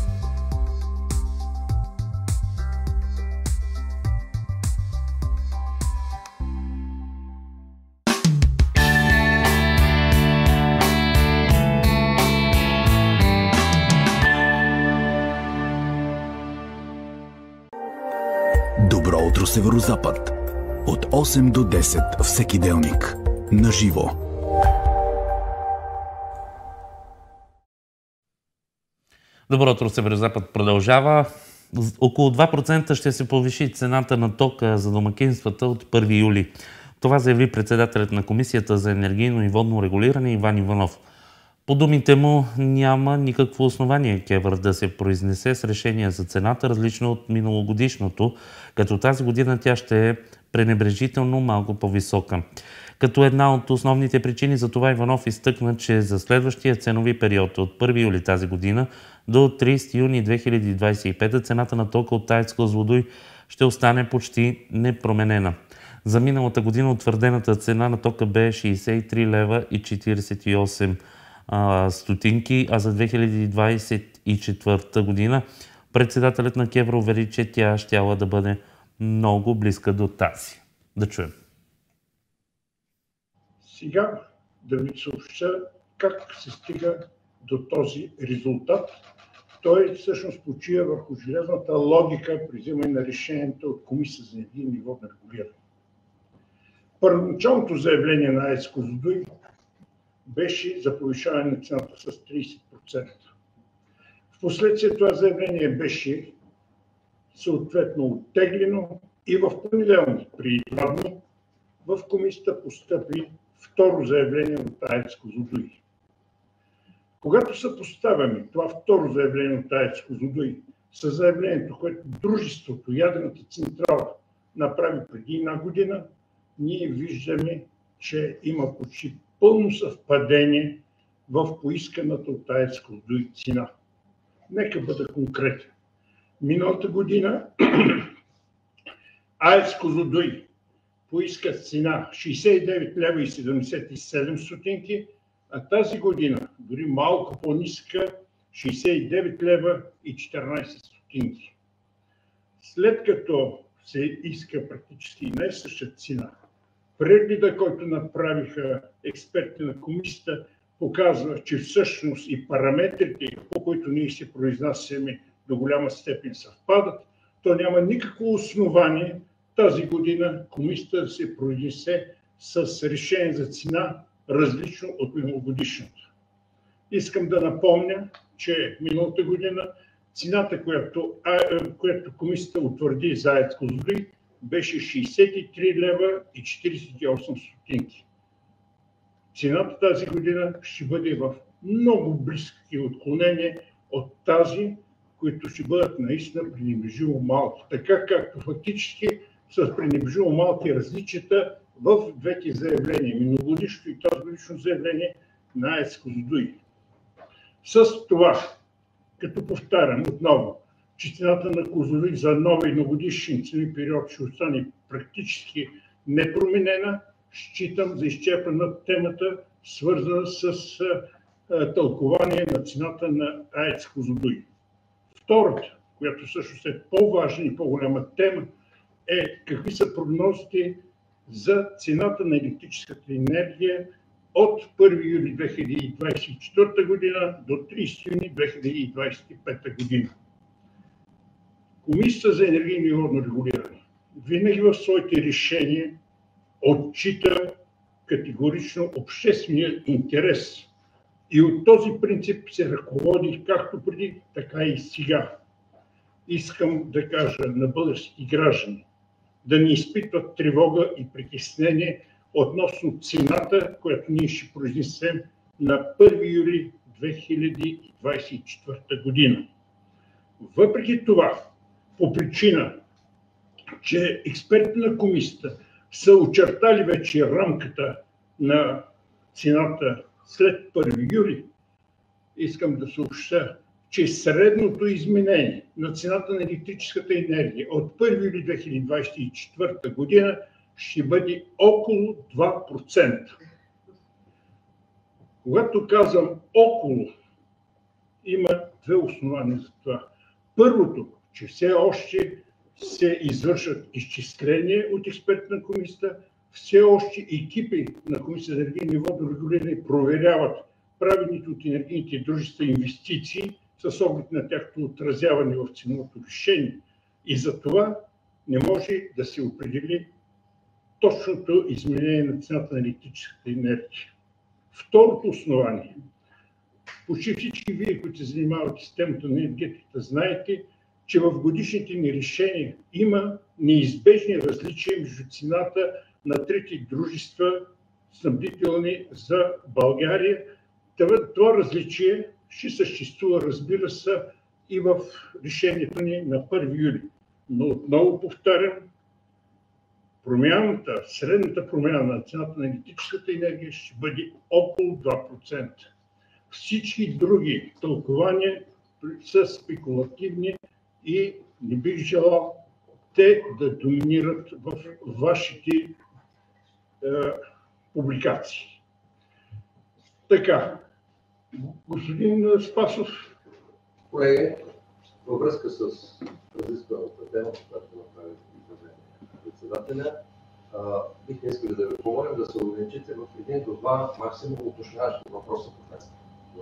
Добро утро, Северозапад. От 8 до 10 всеки делник. На живо. Добро утро, Северозапад продължава. Около 2% ще се повиши цената на тока за домакинствата от 1 юли. Това заяви председателят на Комисията за енергийно и водно регулиране Иван Иванов. По думите му няма никакво основание КЕВР да се произнесе с решение за цената, различно от миналогодишното, като тази година тя ще е пренебрежително малко по-висока. Като една от основните причини за това Иванов изтъкна, че за следващия ценови период от 1 юли тази година до 30 юни 2025 цената на тока от АЕЦ Козлодуй ще остане почти непроменена. За миналата година утвърдената цена на тока бе 63 лева и 48 стотинки, а за 2024 година председателят на КЕВР увери, че тя щяла да бъде много близка до тази. Да чуем. Сега да ви съобща как се стига до този резултат. Той всъщност почива върху железната логика при взимане на решението от Комисията за енергийно и водно регулиране. Първоначалното заявление на АЕЦ Козлодуй беше за повишаване на цената с 30%. Впоследствие това заявление беше съответно оттеглено и в понеделник, преди 2 дни, в комисията постъпи второ заявление от АЕЦ Козлодуй. Когато съпоставяме това второ заявление от АЕЦ Козлодуй с заявлението, което дружеството, ядрената централа, направи преди 1 година, ние виждаме, че има почти пълно съвпадение в поисканата от АЕЦ Козлодуй цена. Нека бъда конкретен. Миналата година АЕЦ Козлодуй поиска цена 69 лева и 77 стотинки, а тази година, дори малко по-ниска, 69 лева и 14 стотинки. След като се иска практически най-съща цена, прегледа, който направиха експерти на комисията, показва, че всъщност и параметрите, по които ние се произнасяме, до голяма степен съвпадат, то няма никакво основание тази година комисията да се произнесе с решение за цена, различно от миналогодишната. Искам да напомня, че миналата година цената, която комисията утвърди за АЕЦ Козлодуй, беше 63 лева и 48 стотинки. Цената тази година ще бъде в много близки отклонения от тази, които ще бъдат наистина пренебрежимо малки. Така както фактически с пренебрежимо малки различията в двете заявления, миналогодишното и тази годишно заявление на АЕЦ Козлодуй. С това, като повтарям отново, че цената на Козлодуй за нова едногодишен ценови период ще остане практически непроменена, считам за изчерпана темата, свързана с тълкование на цената на АЕЦ Козлодуй. Втората, която всъщност е по-важна и по-голяма тема, е какви са прогнозите за цената на електрическата енергия от 1 юли 2024 година до 30 юни 2025 година. Комисията за енергийно и водно регулиране винаги в своите решения отчита категорично обществения интерес и от този принцип се ръководи както преди, така и сега. Искам да кажа на българските граждани, да не изпитват тревога и притеснение относно цената, която ние ще произнесем на 1 юли 2024 година. Въпреки това, по причина, че експертите на комисията са очертали вече рамката на цената след 1 юли, искам да съобщя, че средното изменение на цената на електрическата енергия от 1 юли 2024 година ще бъде около 2%. Когато казвам около, има две основания за това. Първото, че все още се извършват изчисления от експерти на комисията, все още екипи на Комисията за енергийно и водно регулиране проверяват правените от енергийните дружества инвестиции с оглед на тяхното отразяване в ценовото решение. И за това не може да се определи точното изменение на цената на електрическата енергия. Второто основание. Почти всички вие, които се занимавате с темата на енергетиката, знаете, че в годишните ни решения има неизбежни различия между цената на трети дружества, снабдителни за България. Това различие ще съществува, разбира се, и в решението ни на 1 юли. Но отново повтарям, средната промяна на цената на електрическата енергия ще бъде около 2%. Всички други тълкования са спекулативни и не бих желал те да доминират в вашите публикации. Така, господин Спасов. Колеги, във връзка с разискваната тема, която направи председателя, бихме искали да ви помолим да се ограничите в 1 до 2 максимум уточняващи въпроса по тази.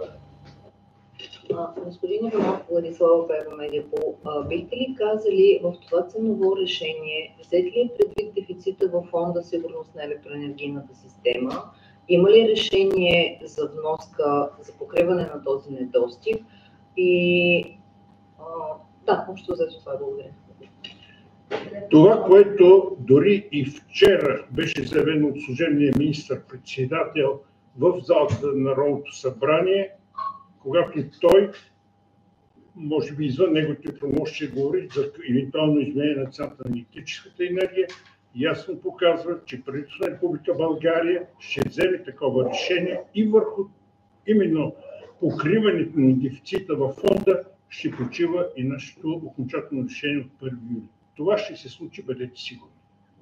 Господин Иванов, Владислава Пева Медиапол, бихте ли казали в това ценово решение, взети ли е предвид дефицита във фонда сигурност на електроенергийната система? Има ли решение за вноска, за покриване на този недостиг? И общо взето това, благодаря. Това, което дори и вчера беше заявено от служебния министър-председател в залата на Народното събрание, когато той, може би извън неговите правомощия, говори за евентуално изменение на цената на електрическата енергия, ясно показва, че правителството на Република България ще вземе такова решение и върху именно покриването на дефицита във фонда ще почива и нашето окончателно решение от 1 юли. Това ще се случи, бъдете сигурни.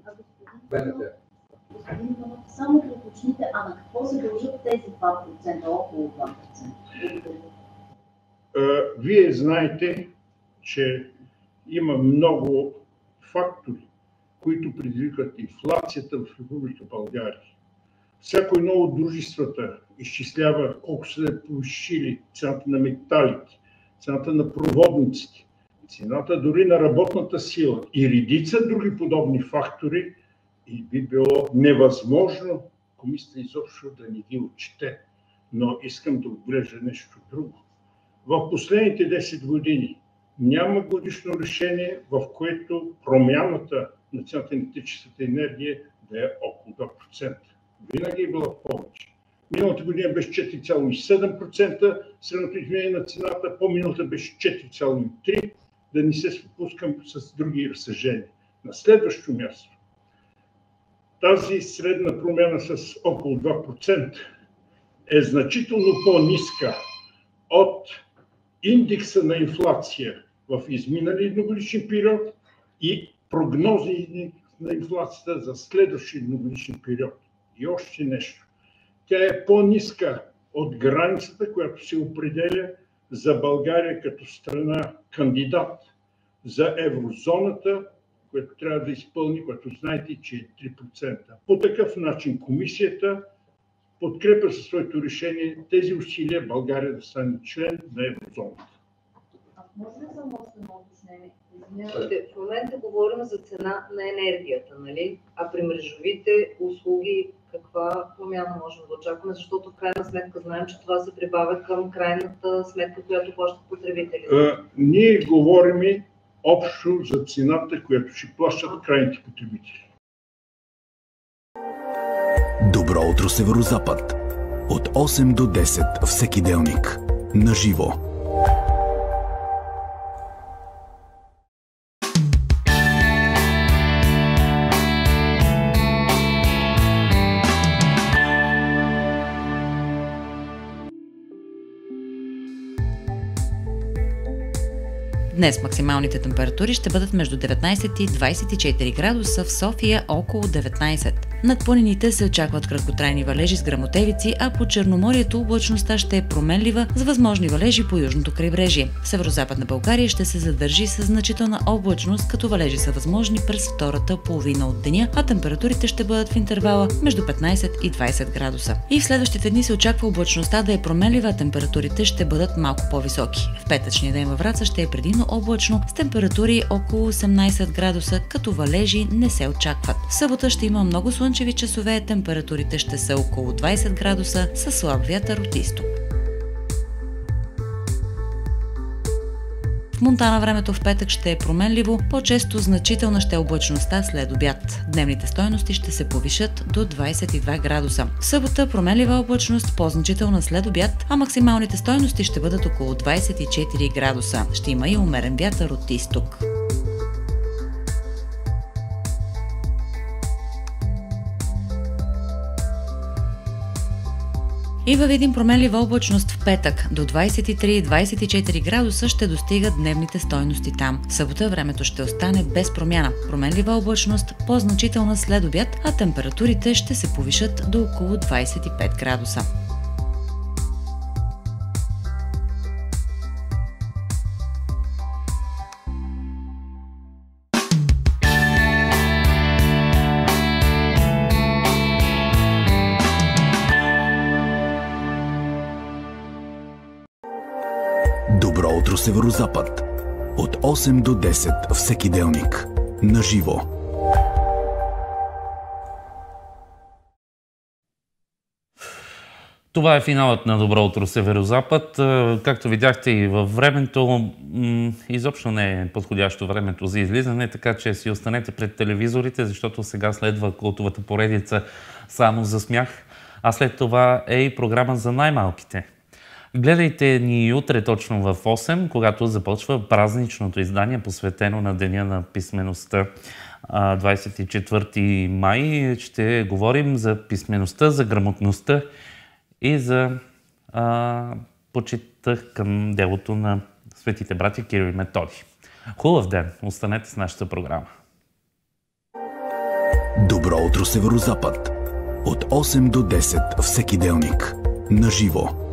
Господин Иванов, само да уточните, на какво се дължат тези 2%, около 2%? Вие знаете, че има много фактори, които предизвикват инфлацията в Република България. Всяко едно от дружествата изчислява колко са повишили цената на металите, цената на проводниците, цената дори на работната сила и редица други подобни фактори, и би било невъзможно комисията изобщо да не ги отчете. Но искам да отбележа нещо друго. В последните 10 години няма годишно решение, в което промяната на цената на електрическата енергия да е около 2%. Винаги е била повече. Миналата година беше 4,7%, средното изменение на цената, по-миналата беше 4,3%, да не се спускам с други разсъждения. На следващо място, тази средна промяна с около 2% е значително по-ниска от индекса на инфлация в изминали едногодишен период и прогнози на инфлацията за следващия едногодишен период. И още нещо. Тя е по-ниска от границата, която се определя за България като страна кандидат за еврозоната, което трябва да изпълни, което знаете, че е 3%. По такъв начин комисията подкрепя със своето решение тези усилия България да стане член на еврозоната. Може ли само едно уточнение? В момента говорим за цена на енергията, нали? А при мрежовите услуги каква промяна можем да очакваме, защото в крайна сметка знаем, че това се прибавя към крайната сметка, която плащат потребителите. Ние говорим общо за цената, която ще плащат крайните потребители. Добро утро, Северозапад. От 8 до 10 всеки делник. Наживо. Днес максималните температури ще бъдат между 19 и 24 градуса, в София около 19. Над планините се очакват краткотрайни валежи с гръмотевици, а по Черноморието облачността ще е променлива с възможни валежи по южното крайбрежие. В северозападна България ще се задържи с значителна облачност, като валежи са възможни през втората половина от деня, а температурите ще бъдат в интервала между 15 и 20 градуса. И в следващите дни се очаква облачността да е променлива, а температурите ще бъдат малко по-високи. В петъчния ден във Враца ще е предимно облачно с температури около 18 градуса, като валежи не се очакват. В събота ще има много слънчеви часове, температурите ще са около 20 градуса със слаб вятър от изток. В Монтана времето в петък ще е променливо, по-често значителна ще е облачността след обяд. Дневните стойности ще се повишат до 22 градуса. В събота променлива облачност, по-значителна след обяд, а максималните стойности ще бъдат около 24 градуса. Ще има и умерен вятър от изток. И във Видин променлива облачност в петък. До 23-24 градуса ще достигат дневните стойности там. В събота времето ще остане без промяна. Променлива облачност, по-значителна след обяд, а температурите ще се повишат до около 25 градуса. Добро утро, Северозапад. От 8 до 10 всеки делник. Наживо. Това е финалът на Добро утро, Северозапад. Както видяхте и във времето, изобщо не е подходящо времето за излизане, така че си останете пред телевизорите, защото сега следва култовата поредица Само за смях, а след това е и програма за най-малките. Гледайте ни утре точно в 8, когато започва празничното издание, посветено на Деня на писмеността. 24 май ще говорим за писмеността, за грамотността и за почита към делото на светите братя Кирил и Методий. Хубав ден! Останете с нашата програма. Добро утро, Северозапад. От 8 до 10 всеки делник. Наживо.